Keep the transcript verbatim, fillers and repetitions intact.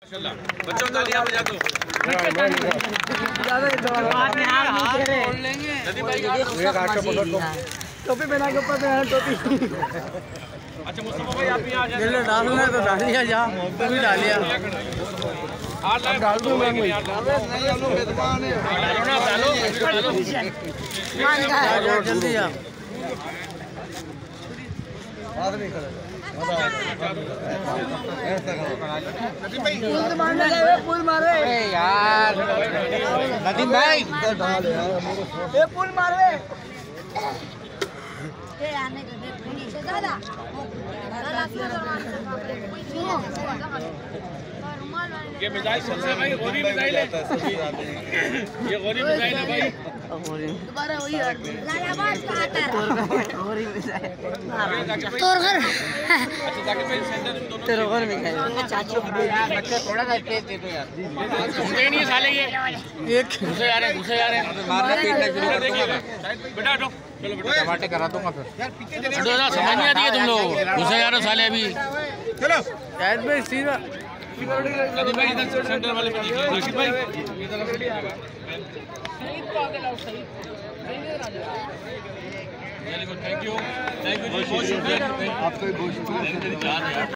बच्चों तालियां बजा दो। टोपी पहना के ऊपर पहना टोपी। अच्छा मुस्तफा भाई आप यहाँ आ जाए। डालना है तो डाल लिया जा, तो भी डाल लिया। अब डाल दो मैं वही। डालो ना डालो डालो। जल्दी जा। पुल मारे यार नदीम भाई, ये पुल मारे ये मिसाइल सबसे भाई गोरी मिसाइल है। ये गोरी मिसाइल है भाई। दोबारा वही लालाबाद का आता है गोरी मिसाइल तोर घर। अच्छा जाकिर भाई सेंटर में दोनों तेरे घर में क्या चाचू बच्चा थोड़ा सा तेज दे दो यार। घुसे नहीं साले ये एक घुसे जा रहे हैं घुसे जा रहे हैं। मारना पीटना शुरू कर दूंगा बेटा हटो चलो बेटा टमाटे करा दूंगा फिर। हटो ना समझ नहीं आती है तुम लोग घुसे जा रहे हो साले अभी। चलो शायद भाई सीधा नदीम भाई इधर सेंटर वाले पे देखिए रशीद भाई very good thank you thank you जी बहुत शुक्रिया आपका बहुत शुक्रिया।